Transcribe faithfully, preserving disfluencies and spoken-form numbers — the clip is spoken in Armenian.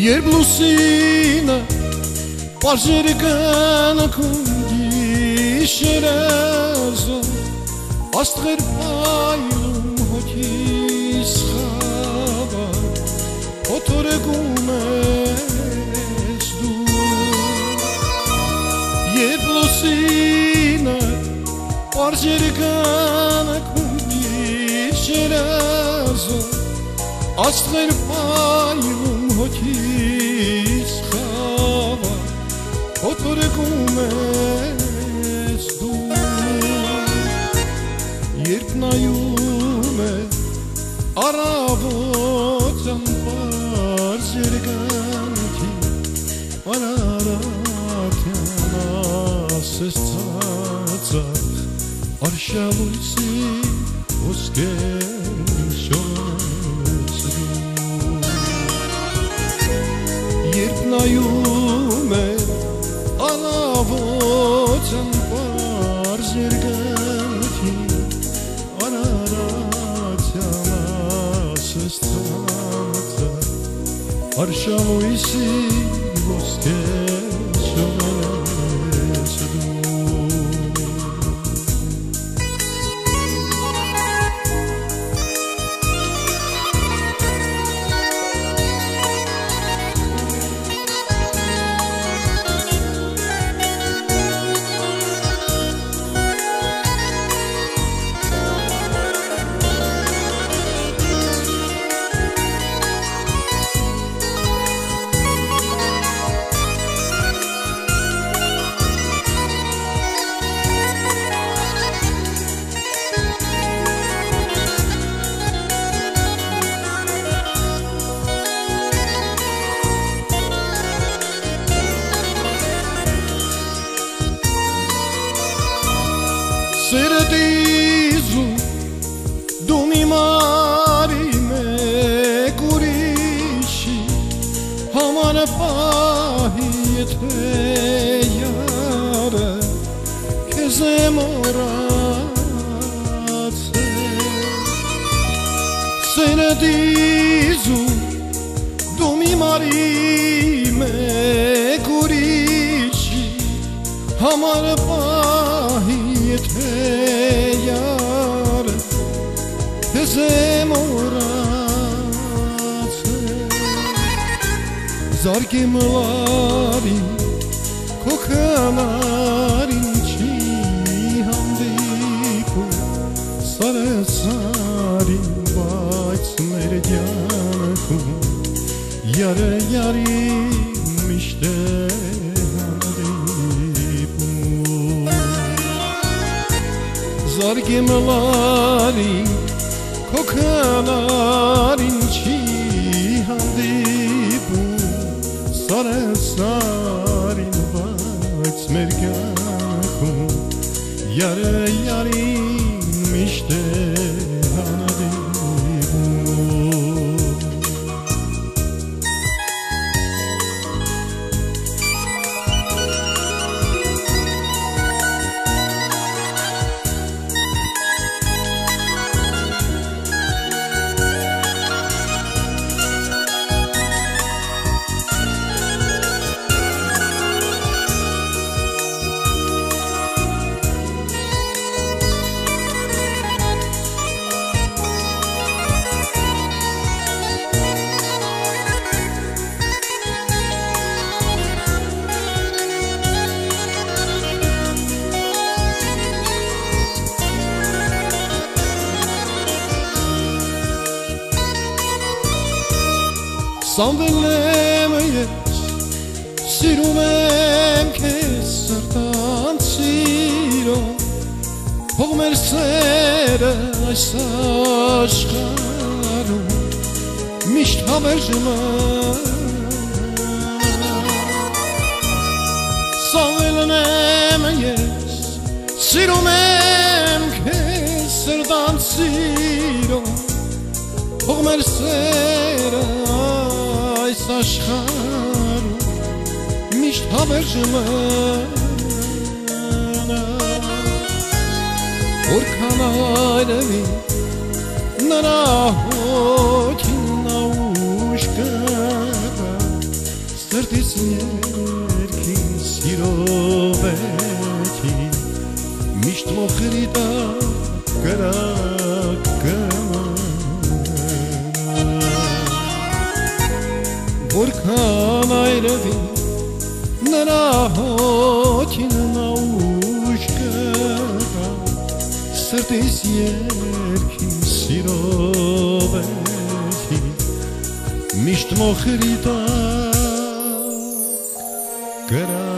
Երբ լուսինը պարզեր կնքում գիշերազով աստղեր պայլում հոգիս խավար օթորեգում ես դու Երբ լուսինը պարզեր կնքում գիշերազով աստղեր պայլում հոգիս խավար օթորեգում ես դու Երբ նայում է առավոտյան պարզ երկնքի անարատյան ասես ծածախ արշալույսի ոսկեր շորես դու Երբ նայում է առավոտյան պարզ երկնքի անարատյան ասես ծածախ արշալույսի ոսկեր շորես դու Սերտիզու դու մի մարի մեկ ուրիշի համար պահի եթե յարը քեզ եմ օրացել Սերտիզու դու մի մարի մեկ ուրիշի համար պահի եթե յարը քեզ եմ օրացել Զարկեմ լարին քո քանարին չի հանդիպում սարսարին բայց մեր կյանքում յարը յարի միշտ է Զարկեմ լարին քո քանարին չի հանդիպում սարսարին բայց մեր կյանքում յարը յարի միշտ է Սանվել եմ ես, սիրում եմ քեզ սրտան սիրով Հող մեր սերը այս աշխարհում միշտ հավերժ Սանվել եմ ես, սիրում եմ քեզ սրտան սիրով Հող մեր սերը այս աշխարհում միշտ հավերժ մնա Որքան այլևի նրա հոգին ուշ կգա Սրտիս երկին սիրով էքի Միշտ մոխրի տա կրակը Որքան այրվի նրա հոթին նաուշ կրա Սրտիս երկին սիրով էքի Միշտ մոխրի տա կրակը